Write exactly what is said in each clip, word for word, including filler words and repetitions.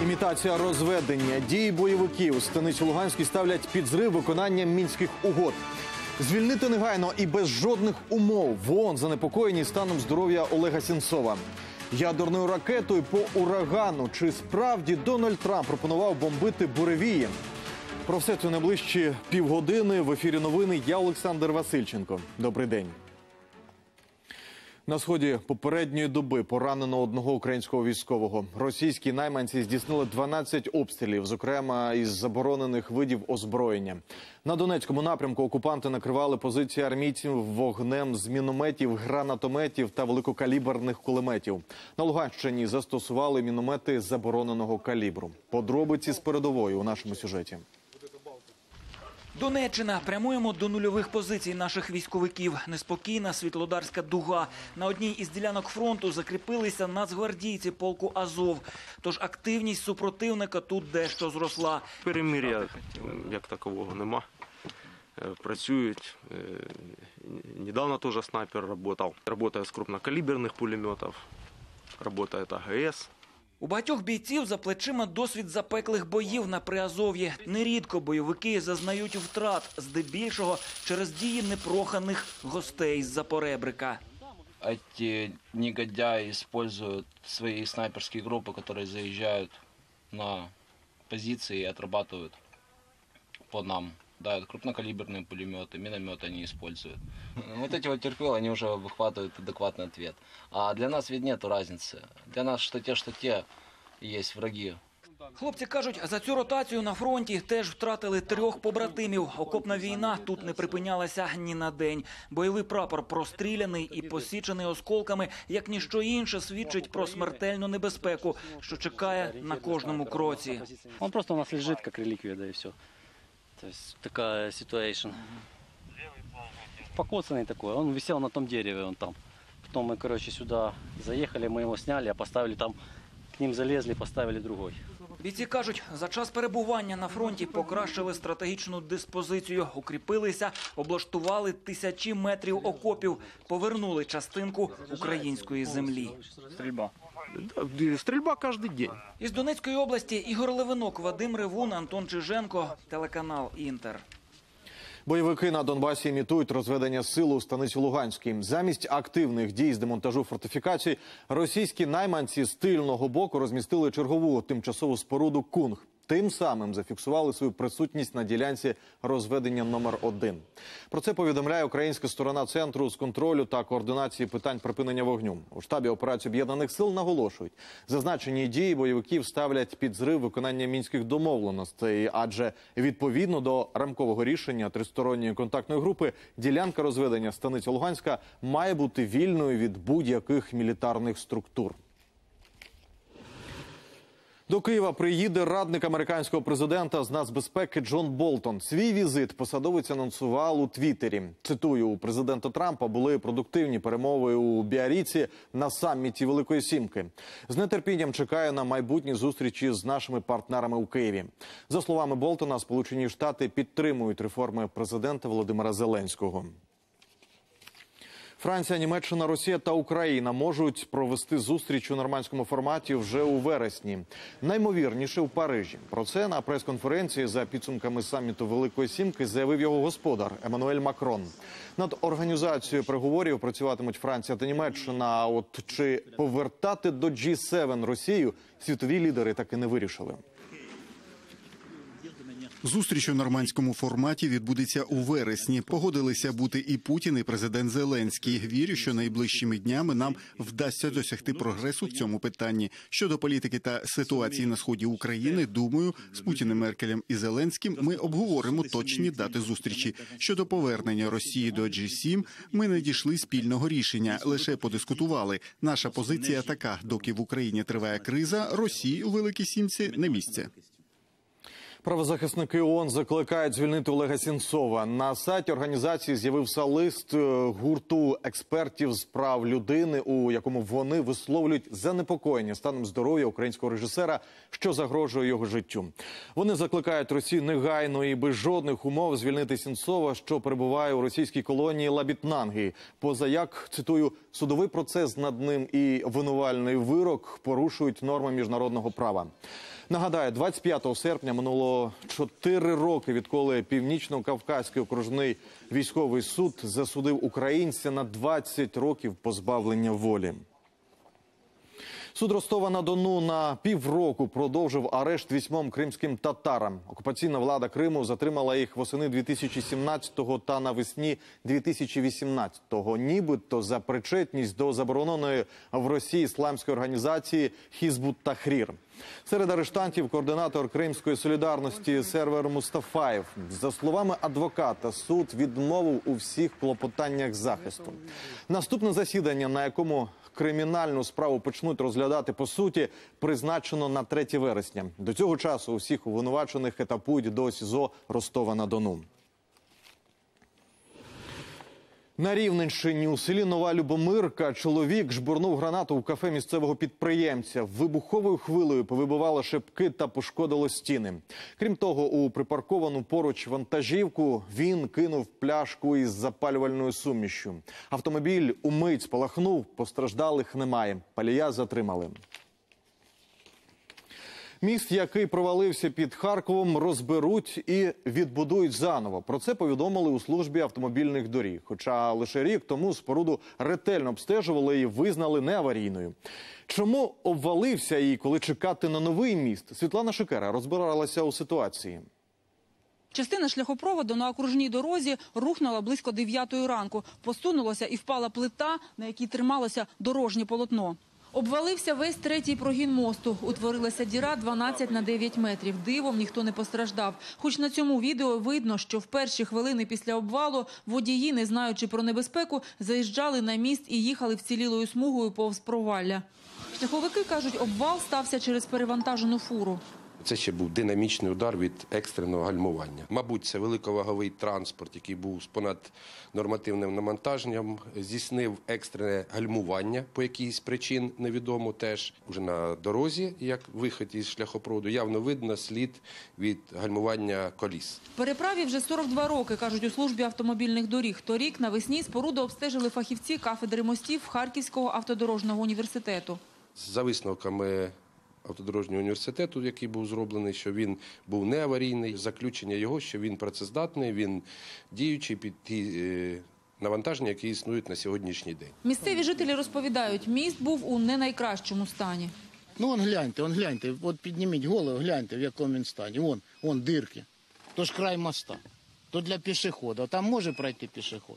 Імітація розведення. Дії бойовиків у станиці Луганській ставлять під зрив виконання мінських угод. Звільнити негайно і без жодних умов. В ООН занепокоєні станом здоров'я Олега Сенцова. Ядерною ракетою по урагану. Чи справді Дональд Трамп пропонував бомбити буревії? Про все це найближчі півгодини. В ефірі новини. Я Олександр Васильченко. Добрий день. На сході попередньої доби поранено одного українського військового. Російські найманці здійснили дванадцять обстрілів, зокрема із заборонених видів озброєння. На Донецькому напрямку окупанти накривали позиції армійців вогнем з мінометів, гранатометів та великокаліберних кулеметів. На Луганщині застосували міномети забороненого калібру. Подробиці з передової у нашому сюжеті. Донеччина. Прямуємо до нульових позицій наших військовиків. Неспокійна Світлодарська дуга. На одній із ділянок фронту закріпилися нацгвардійці полку Азов. Тож активність супротивника тут дещо зросла. Перемир'я як такового нема. Працюють. Недавно теж снайпер працював. Працює з крупнокаліберних пулеметів. Працює А Г С. У багатьох бійців за плечима досвід запеклих боїв на Приазов'ї. Нерідко бойовики зазнають втрат, здебільшого через дії непроханих гостей з-за поребрика. Эти негодяи используют свои снайперские группы, которые заезжают на позиции и отрабатывают по нам. Да, это крупнокалиберные пулеметы, минометы они используют. Вот эти вот терпилы, они уже выхватывают адекватный ответ. А для нас ведь нету разницы. Для нас что те, что те есть враги. Хлопці кажуть, за цю ротацію на фронті теж втратили трьох побратимів. Окопна війна тут не припинялася ні на день. Бойовий прапор простріляний і посічений осколками, як ніщо інше, свідчить про смертельну небезпеку, що чекає на кожному кроці. Он просто у нас лежит, как реликвия, да и все. То есть такая ситуация. Покоцанный такой. Он висел на том дереве, он там. Потом мы, короче, сюда заехали, мы его сняли, а поставили там, к ним залезли, поставили другой. Бійці кажуть, за час перебування на фронті покращили стратегічну диспозицію, укріпилися, облаштували тисячі метрів окопів, повернули частинку української землі. Стрельба. Стрільба кожен день. Із Донецької області Ігор Левинок, Вадим Ревун, Антон Чиженко, телеканал «Інтер». Бойовики на Донбасі імітують розведення сил у станиці Луганській. Замість активних дій з демонтажу фортифікацій, російські найманці з тильного боку розмістили чергову тимчасову споруду «Кунг». Тим самим зафіксували свою присутність на ділянці розведення номер один. Про це повідомляє українська сторона Центру з контролю та координації питань припинення вогню. У штабі операції Об'єднаних сил наголошують, зазначені дії бойовиків ставлять під зрив виконання мінських домовленостей, адже відповідно до рамкового рішення тристоронньої контактної групи ділянка розведення станиця Луганська має бути вільною від будь-яких мілітарних структур. До Києва приїде радник американського президента з нацбезпеки Джон Болтон. Свій візит посадовець анонсував у Твіттері. Цитую, у президента Трампа були продуктивні перемови у Біарриці на саміті Великої Сімки. З нетерпінням чекає на майбутні зустрічі з нашими партнерами у Києві. За словами Болтона, Сполучені Штати підтримують реформи президента Володимира Зеленського. Франція, Німеччина, Росія та Україна можуть провести зустріч у нормандському форматі вже у вересні. Наймовірніше в Парижі. Про це на прес-конференції за підсумками саміту Великої Сімки заявив його господар Еммануель Макрон. Над організацією переговорів працюватимуть Франція та Німеччина. А от чи повертати до Джі севен Росію світові лідери так і не вирішили. Зустріч у нормандському форматі відбудеться у вересні. Погодилися бути і Путін, і президент Зеленський. Вірю, що найближчими днями нам вдасться досягти прогресу в цьому питанні. Щодо політики та ситуації на сході України, думаю, з Путіним, Меркелем і Зеленським ми обговоримо точні дати зустрічі. Щодо повернення Росії до Джі сім, ми не дійшли спільного рішення, лише подискутували. Наша позиція така: доки в Україні триває криза, Росії у Великій Сімці не місце. Правозахисники ООН закликають звільнити Олега Сенцова. На сайті організації з'явився лист гурту експертів з прав людини, у якому вони висловлюють занепокоєння станом здоров'я українського режисера, що загрожує його життю. Вони закликають Росію негайно і без жодних умов звільнити Сенцова, що перебуває у російській колонії Лабітнанги. Поза як, цитую, судовий процес над ним і винувальний вирок порушують норми міжнародного права. Нагадаю, двадцять п'ятого серпня минуло чотири роки, відколи Північно-Кавказький окружний військовий суд засудив українця на двадцять років позбавлення волі. Суд Ростова-на-Дону на півроку продовжив арешт вісьмом кримським татарам. Окупаційна влада Криму затримала їх восени дві тисячі сімнадцятого та навесні дві тисячі вісімнадцятого, нібито за причетність до забороненої в Росії ісламської організації «Хізбут-Тахрір». Серед арештантів координатор Кримської солідарності Сервер Мустафаєв. За словами адвоката, суд відмовив у всіх клопотаннях захисту. Наступне засідання, на якому кримінальну справу почнуть розглядати по суті, призначено на третє вересня. До цього часу усіх обвинувачених етапують до СІЗО Ростова-на-Дону. На Рівненщині у селі Нова Любомирка чоловік жбурнув гранату в кафе місцевого підприємця. Вибуховою хвилею повибивало шибки та пошкодило стіни. Крім того, у припарковану поруч вантажівку він кинув пляшку із запалювальною сумішшю. Автомобіль умить спалахнув, постраждалих немає. Палія затримали. Міст, який провалився під Харковом, розберуть і відбудують заново. Про це повідомили у службі автомобільних доріг. Хоча лише рік тому споруду ретельно обстежували і визнали неаварійною. Чому обвалився і коли чекати на новий міст? Світлана Шикера розбиралася у ситуації. Частина шляхопроводу на окружній дорозі рухнула близько дев'ятої ранку. Посунулася і впала плита, на якій трималося дорожнє полотно. Обвалився весь третій прогін мосту. Утворилася діра дванадцять на дев'ять метрів. Дивом ніхто не постраждав. Хоч на цьому відео видно, що в перші хвилини після обвалу водії, не знаючи про небезпеку, заїжджали на міст і їхали вцілілою смугою повз провалля. Шляховики кажуть, обвал стався через перевантажену фуру. Це ще був динамічний удар від екстреного гальмування. Мабуть, це великоваговий транспорт, який був з понаднормативним навантаженням, здійснив екстрене гальмування по якійсь причин, невідомо теж. Уже на дорозі, як вихід із шляхопроводу, явно видно слід від гальмування коліс. Переправі вже сорок два роки, кажуть у службі автомобільних доріг. Торік навесні споруду обстежили фахівці кафедри мостів Харківського автодорожнього університету. За висновками автодорожнього університету, який був зроблений, що він був неаварійний. Заключення його, що він працездатний, він діючий під ті навантаження, які існують на сьогоднішній день. Місцеві жителі розповідають, міст був у не найкращому стані. Ну, он гляньте, он гляньте, от підніміть голову, гляньте, в якому він стані. Вон, вон дирки. То ж край моста. То для пішохода. Там може пройти пішоход.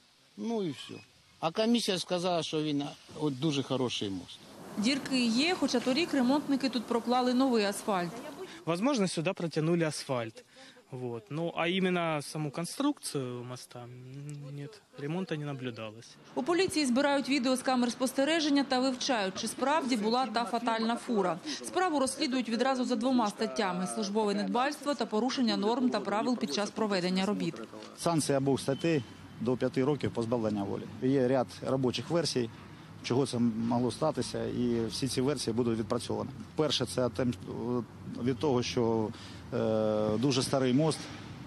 Ну і все. А комісія сказала, що він от дуже хороший мост. Дірки є, хоча торік ремонтники тут проклали новий асфальт. Возможно, сюда протянули асфальт. Вот. Ну, а именно саму конструкцию моста нет, ремонта не наблюдалось. У поліції збирають відео з камер спостереження та вивчають, чи справді була та фатальна фура. Справу розслідують відразу за двома статтями – службове недбальство та порушення норм та правил під час проведення робіт. Санкція обох статей до п'яти років позбавлення волі. Є ряд робочих версій, чого це могло статися, і всі ці версії будуть відпрацьовані. Перше, це від того, що е, дуже старий мост,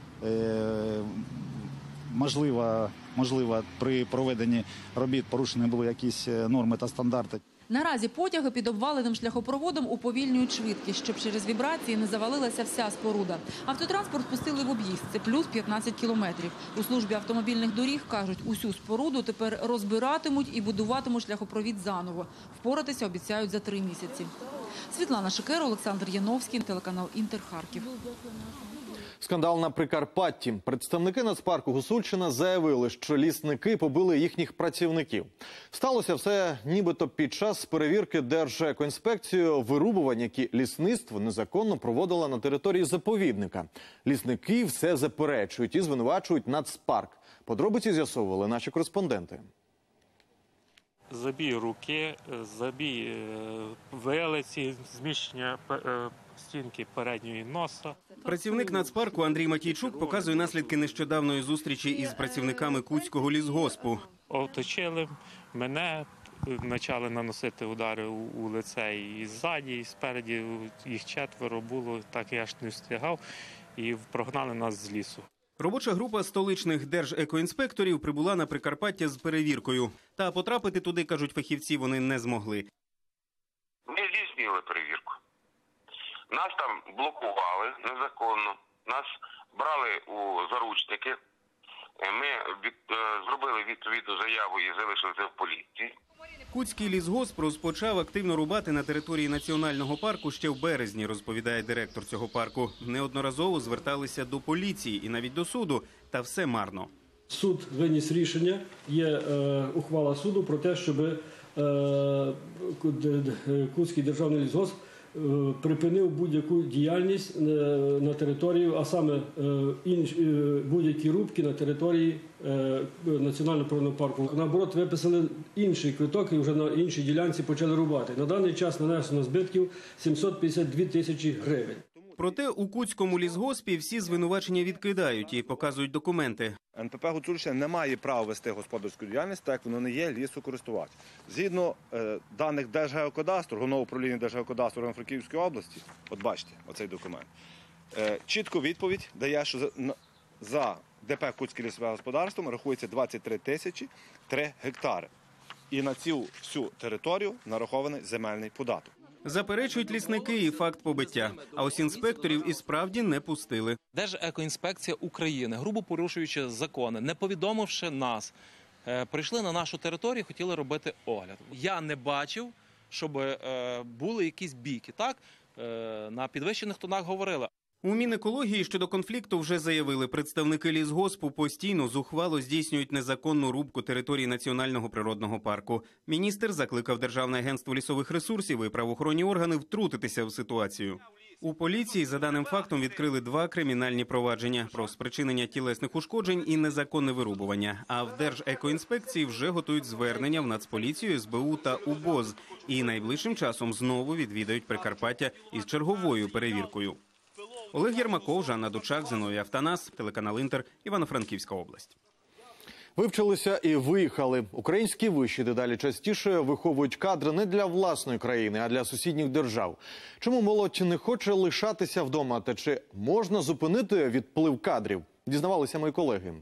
е, можливо, можливо, при проведенні робіт порушені були якісь норми та стандарти. Наразі потяги під обваленим шляхопроводом уповільнюють швидкість, щоб через вібрації не завалилася вся споруда. Автотранспорт пустили в об'їзд, це плюс п'ятнадцять кілометрів. У службі автомобільних доріг кажуть, усю споруду тепер розбиратимуть і будуватимуть шляхопровід заново. Впоратися обіцяють за три місяці. Світлана Шикера, Олександр Яновський, телеканал Інтер, Харків. Скандал на Прикарпатті. Представники Нацпарку Гусульщина заявили, що лісники побили їхніх працівників. Сталося все нібито під час перевірки Держекоінспекцією вирубувань, які лісництво незаконно проводило на території заповідника. Лісники все заперечують і звинувачують Нацпарк. Подробиці з'ясовували наші кореспонденти. Забій руки, забій велиці, зміщення стінки передньої носа. Працівник нацпарку Андрій Матійчук показує наслідки нещодавної зустрічі із працівниками Куцького лісгоспу. Оточили мене, почали наносити удари у лице і ззаді, і спереді. Їх четверо було, так я ж не встигав, і прогнали нас з лісу. Робоча група столичних держекоінспекторів прибула на Прикарпаття з перевіркою. Та потрапити туди, кажуть фахівці, вони не змогли. Ми здійснили перевірку. Нас там блокували незаконно, нас брали у заручники. Ми від, зробили відповідну заяву і залишили це в поліції. Куцький лісгосп розпочав активно рубати на території національного парку ще в березні, розповідає директор цього парку. Неодноразово зверталися до поліції і навіть до суду, та все марно. Суд виніс рішення, є е, ухвала суду про те, щоб е, Куцький державний лісгосп е, припинив будь-яку діяльність е, на території, а саме е, інш, е, будь-які рубки на території е, національного природного парку. Наоборот, виписали інший квиток і вже на іншій ділянці почали рубати. На даний час нанесено збитків сімсот п'ятдесят дві тисячі гривень. Проте у Куцькому лісгоспі всі звинувачення відкидають і показують документи. ен пе пе Гуцульщина не має права вести господарську діяльність, так як воно не є лісокористувач. Згідно е, даних Держгеокадастру, Головного управління Держгеокадастру Івано-Франківської області, от бачите, оцей документ, е, чітко відповідь дає, що за, за де пе Куцьке лісове господарство рахується двадцять три тисячі три гектари. І на цю всю територію нарахований земельний податок. Заперечують лісники і факт побиття. А ось інспекторів і справді не пустили. Держекоінспекція України, грубо порушуючи закони, не повідомивши нас, прийшли на нашу територію і хотіли робити огляд. Я не бачив, щоб були якісь бійки. Так, на підвищених тонах говорили. У Мінекології щодо конфлікту вже заявили, представники лісгоспу постійно зухвало здійснюють незаконну рубку території національного природного парку. Міністр закликав Державне агентство лісових ресурсів і правоохоронні органи втрутитися в ситуацію. У поліції за даним фактом відкрили два кримінальні провадження про спричинення тілесних ушкоджень і незаконне вирубування. А в Держекоінспекції вже готують звернення в Нацполіцію, ес бе у та у бо з. І найближчим часом знову відвідають Прикарпаття із черговою перевіркою. Олег Єрмаков, Жанна Дучак, Зиновій Автанас, телеканал «Інтер», Івано-Франківська область. Вивчилися і виїхали. Українські виші дедалі частіше виховують кадри не для власної країни, а для сусідніх держав. Чому молодь не хоче лишатися вдома та чи можна зупинити відплив кадрів? Дізнавалися мої колеги.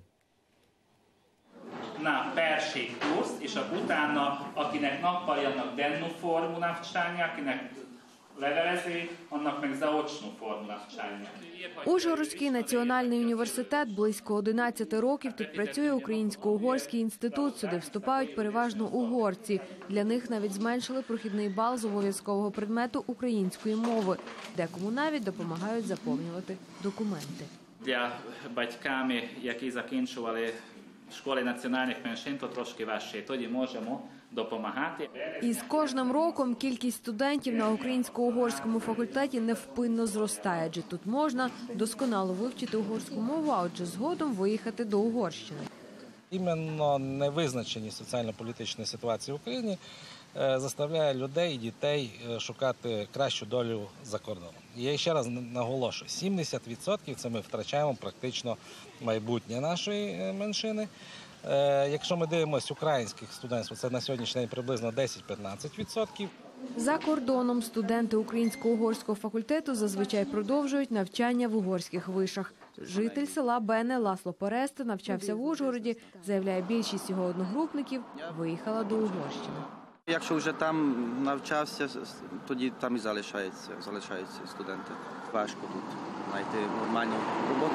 На перший курс, és utána, akinek nappal jönnek dennu formú навчання, akinek levelezi, annak meg zaocznu formú навчання. Ужгородський національний університет близько одинадцяти років тут працює Українсько-угорський інститут. Сюди вступають переважно угорці. Для них навіть зменшили прохідний бал з обов'язкового предмету української мови. Декому навіть допомагають заповнювати документи. Для батьками, які закінчували школи національних меншин, то трошки важче. Тоді можемо допомагати. І з кожним роком кількість студентів на українсько-угорському факультеті невпинно зростає, адже тут можна досконало вивчити угорську мову, а отже згодом виїхати до Угорщини. Іменно невизначеність соціально-політичної ситуації в Україні заставляє людей і дітей шукати кращу долю за кордоном. Я ще раз наголошую, сімдесят відсотків це ми втрачаємо практично майбутнє нашої меншини. Якщо ми дивимося українських студентів, це на сьогоднішній день приблизно десять-п'ятнадцять відсотків. За кордоном студенти українсько-угорського факультету зазвичай продовжують навчання в угорських вишах. Житель села Бене Ласло Пересте навчався в Ужгороді. Заявляє, більшість його одногрупників виїхала до Угорщини. Якщо вже там навчався, тоді там і залишаються, залишаються студенти. Важко тут знайти нормальну роботу,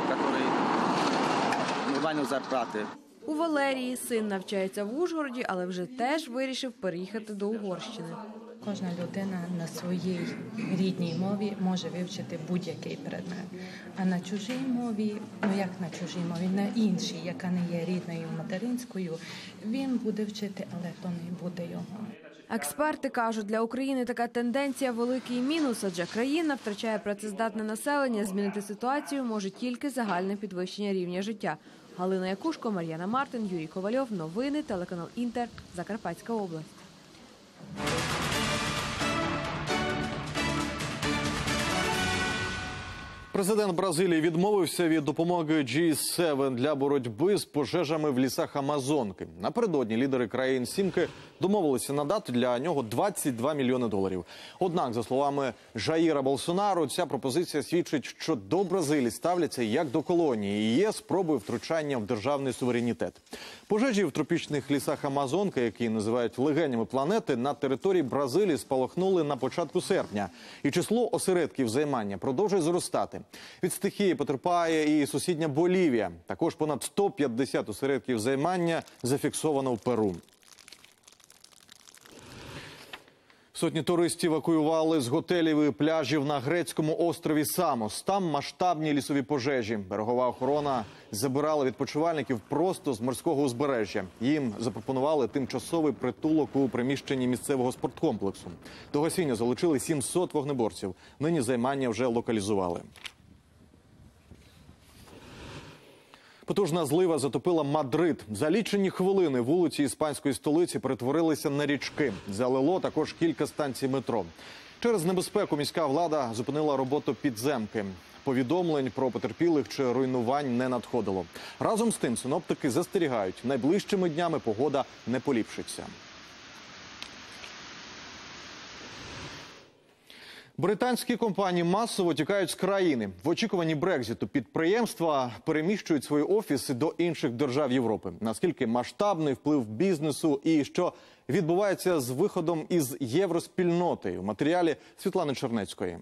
яка нормальну зарплату. У Валерії син навчається в Ужгороді, але вже теж вирішив переїхати до Угорщини. Кожна людина на своїй рідній мові може вивчити будь-який предмет. А на чужій мові, ну як на чужій мові, на іншій, яка не є рідною материнською, він буде вчити, але то не буде його. Експерти кажуть, для України така тенденція – великий мінус, адже країна втрачає працездатне населення. Змінити ситуацію може тільки загальне підвищення рівня життя. Галина Якушко, Мар'яна Мартин, Юрій Ковальов. Новини, телеканал «Інтер», Закарпатська область. Президент Бразилії відмовився від допомоги джі севен для боротьби з пожежами в лісах Амазонки. Напередодні лідери країн Сімки домовилися надати для нього двадцять два мільйони доларів. Однак, за словами Жаїра Болсонару, ця пропозиція свідчить, що до Бразилії ставляться як до колонії і є спробою втручання в державний суверенітет. Пожежі в тропічних лісах Амазонки, які називають легенями планети, на території Бразилії спалахнули на початку серпня. І число осередків займання продовжує зростати. Від стихії потерпає і сусідня Болівія. Також понад сто п'ятдесят осередків займання зафіксовано в Перу. Сотні туристів евакуювали з готелів і пляжів на грецькому острові Самос. Там масштабні лісові пожежі. Берегова охорона забирала відпочивальників просто з морського узбережжя. Їм запропонували тимчасовий притулок у приміщенні місцевого спорткомплексу. До гасіння залучили сімсот вогнеборців. Нині займання вже локалізували. Потужна злива затопила Мадрид. За лічені хвилини вулиці іспанської столиці перетворилися на річки. Залило також кілька станцій метро. Через небезпеку міська влада зупинила роботу підземки. Повідомлень про потерпілих чи руйнувань не надходило. Разом з тим синоптики застерігають, найближчими днями погода не поліпшиться. Британські компанії масово тікають з країни. В очікуванні Брекзиту підприємства переміщують свої офіси до інших держав Європи. Наскільки масштабний вплив бізнесу і що відбувається з виходом із євроспільноти? У матеріалі Світлани Чернецької.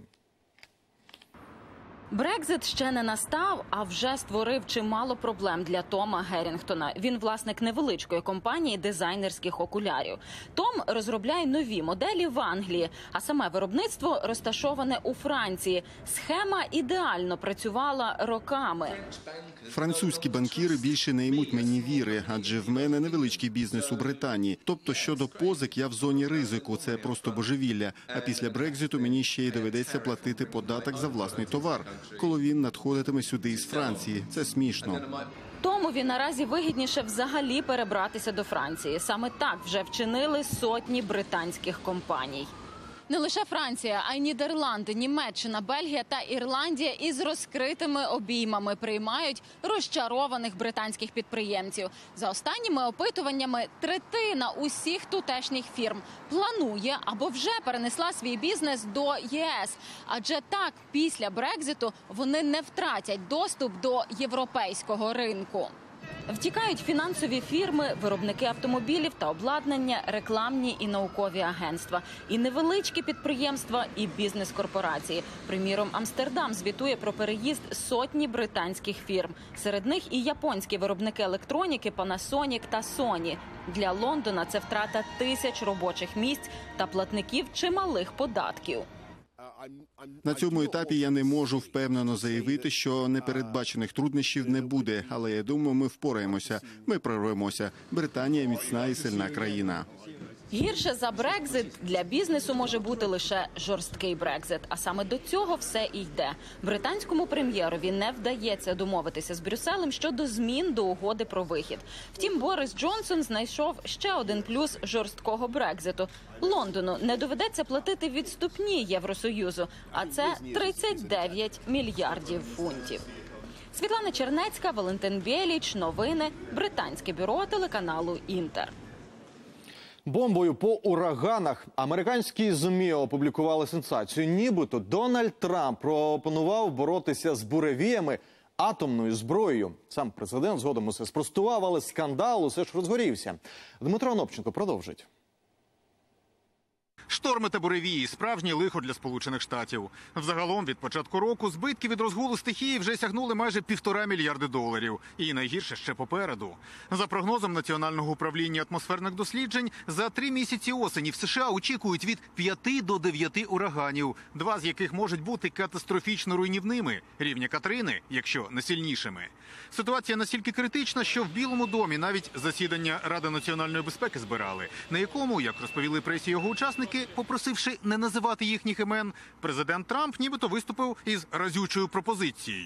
Брекзит ще не настав, а вже створив чимало проблем для Тома Геррінгтона. Він власник невеличкої компанії дизайнерських окулярів. Том розробляє нові моделі в Англії, а саме виробництво розташоване у Франції. Схема ідеально працювала роками. Французькі банкіри більше не ймуть мені віри, адже в мене невеличкий бізнес у Британії. Тобто щодо позик я в зоні ризику, це просто божевілля. А після Брекзиту мені ще й доведеться платити податок за власний товар, коли він надходитиме сюди із Франції. Це смішно. Томові наразі вигідніше взагалі перебратися до Франції. Саме так вже вчинили сотні британських компаній. Не лише Франція, а й Нідерланди, Німеччина, Бельгія та Ірландія із розкритими обіймами приймають розчарованих британських підприємців. За останніми опитуваннями, третина усіх тутешніх фірм планує або вже перенесла свій бізнес до ЄС. Адже так, після Брекзиту вони не втратять доступ до європейського ринку. Втікають фінансові фірми, виробники автомобілів та обладнання, рекламні і наукові агентства, і невеличкі підприємства, і бізнес-корпорації. Приміром, Амстердам звітує про переїзд сотні британських фірм. Серед них і японські виробники електроніки Panasonic та Sony. Для Лондона це втрата тисяч робочих місць та платників чималих податків. На цьому етапі я не можу впевнено заявити, що непередбачених труднощів не буде, але я думаю, ми впораємося, ми прорвемося. Британія – міцна і сильна країна. Гірше за Брекзит для бізнесу може бути лише жорсткий Брекзит. А саме до цього все і йде. Британському прем'єрові не вдається домовитися з Брюсселем щодо змін до угоди про вихід. Втім, Борис Джонсон знайшов ще один плюс жорсткого Брекзиту. Лондону не доведеться платити відступні Євросоюзу, а це тридцять дев'ять мільярдів фунтів. Світлана Чернецька, Валентин Бєліч. Новини. Британське бюро телеканалу «Інтер». Бомбою по ураганах. Американські ЗМІ опублікували сенсацію. Нібито Дональд Трамп пропонував боротися з буревіями атомною зброєю. Сам президент згодом усе спростував, але скандал усе ж розгорівся. Дмитро Онопченко продовжить. Шторми та буревії – справжнє лихо для Сполучених Штатів. Взагалом від початку року збитки від розгулу стихії вже сягнули майже півтора мільярди доларів. І найгірше ще попереду. За прогнозом Національного управління атмосферних досліджень, за три місяці осені в США очікують від п'яти до дев'яти ураганів, два з яких можуть бути катастрофічно руйнівними, рівня Катрини, якщо не сильнішими. Ситуація настільки критична, що в Білому домі навіть засідання Ради національної безпеки збирали, на якому, як розповіли пресі його учасники, попросивши не називати їхніх імен, президент Трамп нібито виступив із разючою пропозицією.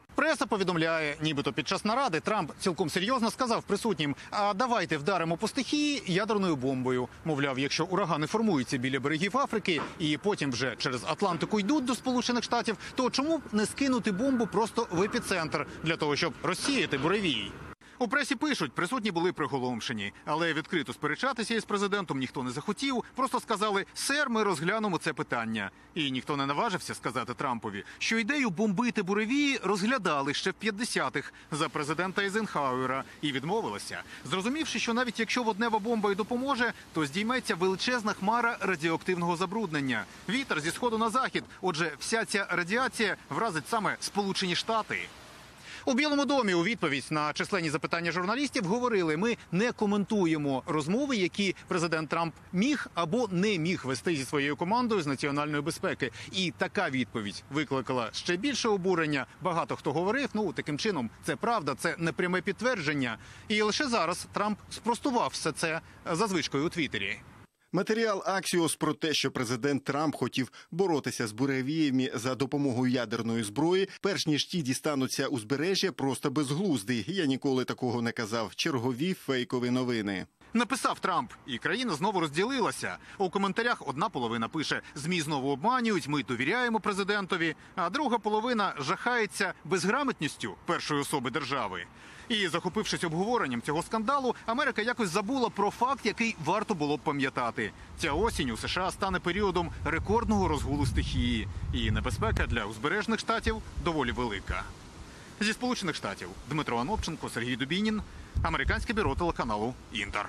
Преса повідомляє, нібито під час наради Трамп цілком серйозно сказав присутнім: а давайте вдаримо по стихії ядерною бомбою. Мовляв, якщо урагани формуються біля берегів Африки і потім вже через Атлантику йдуть до Сполучених Штатів, то чому б не скинути бомбу просто в епіцентр для того, щоб розсіяти буревій? У пресі пишуть, присутні були приголомшені, але відкрито сперечатися із президентом ніхто не захотів, просто сказали: «Сер, ми розглянемо це питання». І ніхто не наважився сказати Трампові, що ідею бомбити буревії розглядали ще в п'ятдесятих за президента Ейзенхауера і відмовилися, зрозумівши, що навіть якщо воднева бомба й допоможе, то здійметься величезна хмара радіоактивного забруднення. Вітер зі сходу на захід, отже, вся ця радіація вразить саме Сполучені Штати. У Білому домі у відповідь на численні запитання журналістів говорили: ми не коментуємо розмови, які президент Трамп міг або не міг вести зі своєю командою з національної безпеки. І така відповідь викликала ще більше обурення. Багато хто говорив, ну таким чином, це правда, це непряме підтвердження. І лише зараз Трамп спростував все це за звичкою у Твіттері. Матеріал «Аксіос» про те, що президент Трамп хотів боротися з буревіями за допомогою ядерної зброї, перш ніж ті дістануться узбережжя, просто безглуздий. Я ніколи такого не казав. Чергові фейкові новини. Написав Трамп, і країна знову розділилася. У коментарях одна половина пише: «ЗМІ знову обманюють, ми довіряємо президентові», а друга половина жахається безграмотністю першої особи держави. І, захопившись обговоренням цього скандалу, Америка якось забула про факт, який варто було б пам'ятати. Ця осінь у США стане періодом рекордного розгулу стихії. І небезпека для узбережних штатів доволі велика. Зі Сполучених Штатів Дмитро Анопченко, Сергій Дубінін, американське бюро телеканалу «Інтер».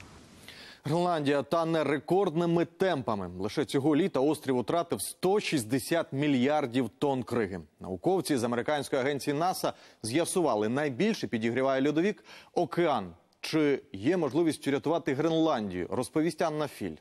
Гренландія тане рекордними темпами. Лише цього літа острів втратив сто шістдесят мільярдів тонн криги. Науковці з американської агенції НАСА з'ясували, найбільше підігріває льодовик океан. Чи є можливість врятувати Гренландію? Розповість Анна Філь.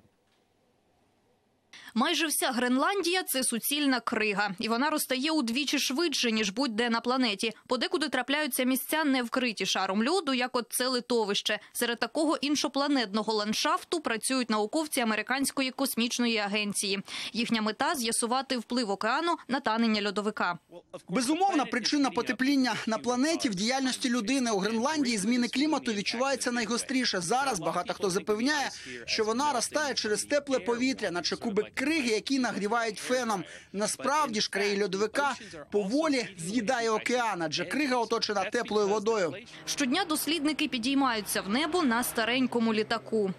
Майже вся Гренландія – це суцільна крига. І вона розтає удвічі швидше, ніж будь-де на планеті. Подекуди трапляються місця, не вкриті шаром льоду, як от це литовище. Серед такого іншопланетного ландшафту працюють науковці Американської космічної агенції. Їхня мета – з'ясувати вплив океану на танення льодовика. Безумовна причина потепління на планеті в діяльності людини. У Гренландії зміни клімату відчуваються найгостріше. Зараз багато хто запевняє, що вона ростає через тепле повітря, наче кубик криги, які нагрівають феном. Насправді ж краї льодовика поволі з'їдає океан, адже крига оточена теплою водою. Щодня дослідники підіймаються в небо на старенькому літаку.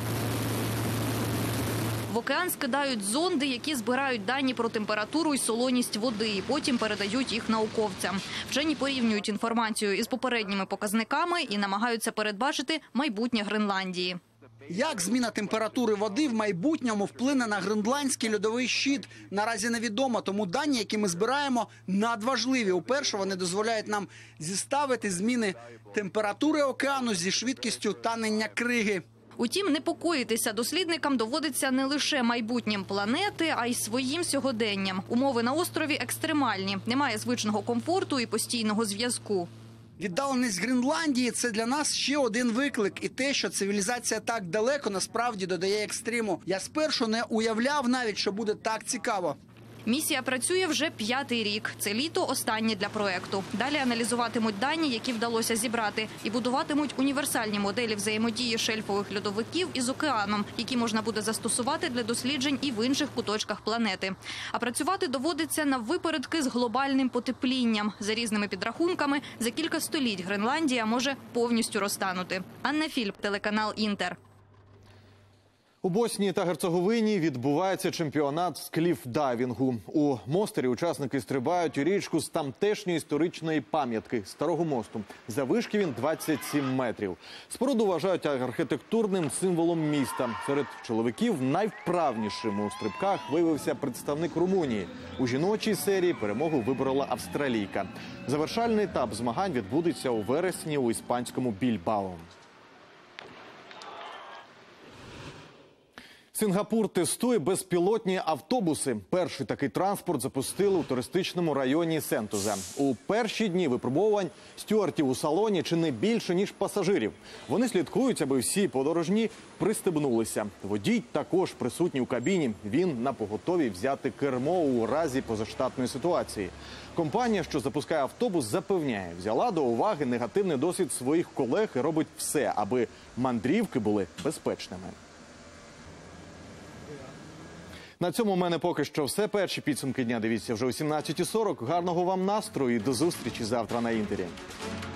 В океан скидають зонди, які збирають дані про температуру і солоність води, і потім передають їх науковцям. Вчені порівнюють інформацію із попередніми показниками і намагаються передбачити майбутнє Гренландії. Як зміна температури води в майбутньому вплине на гренландський льодовий щит, наразі невідомо, тому дані, які ми збираємо, надважливі. Уперше вони дозволяють нам зіставити зміни температури океану зі швидкістю танення криги. Утім, непокоїтися дослідникам доводиться не лише майбутнім планети, а й своїм сьогоденням. Умови на острові екстремальні, немає звичного комфорту і постійного зв'язку. Віддаленість Гренландії – це для нас ще один виклик. І те, що цивілізація так далеко, насправді додає екстриму. Я спершу не уявляв навіть, що буде так цікаво. Місія працює вже п'ятий рік. Це літо останнє для проекту. Далі аналізуватимуть дані, які вдалося зібрати, і будуватимуть універсальні моделі взаємодії шельфових льодовиків із океаном, які можна буде застосувати для досліджень і в інших куточках планети. А працювати доводиться на випередки з глобальним потеплінням. За різними підрахунками, за кілька століть Гренландія може повністю розтанути. Анна Філь, телеканал «Інтер». У Боснії та Герцеговині відбувається чемпіонат з кліфдайвінгу. У Мостері учасники стрибають у річку з тамтешньої історичної пам'ятки – Старого мосту. Заввишки він двадцять сім метрів. Споруду вважають архітектурним символом міста. Серед чоловіків найвправнішим у стрибках виявився представник Румунії. У жіночій серії перемогу виборола австралійка. Завершальний етап змагань відбудеться у вересні у іспанському Більбао. Сінгапур тестує безпілотні автобуси. Перший такий транспорт запустили у туристичному районі Сентуза. У перші дні випробувань стюартів у салоні чи не більше, ніж пасажирів. Вони слідкують, аби всі подорожні пристебнулися. Водій також присутній у кабіні. Він напоготові взяти кермо у разі позаштатної ситуації. Компанія, що запускає автобус, запевняє, взяла до уваги негативний досвід своїх колег і робить все, аби мандрівки були безпечними. На цьому в мене поки що все. Перші підсумки дня дивіться вже о сімнадцятій сорок. Гарного вам настрою і до зустрічі завтра на Інтері.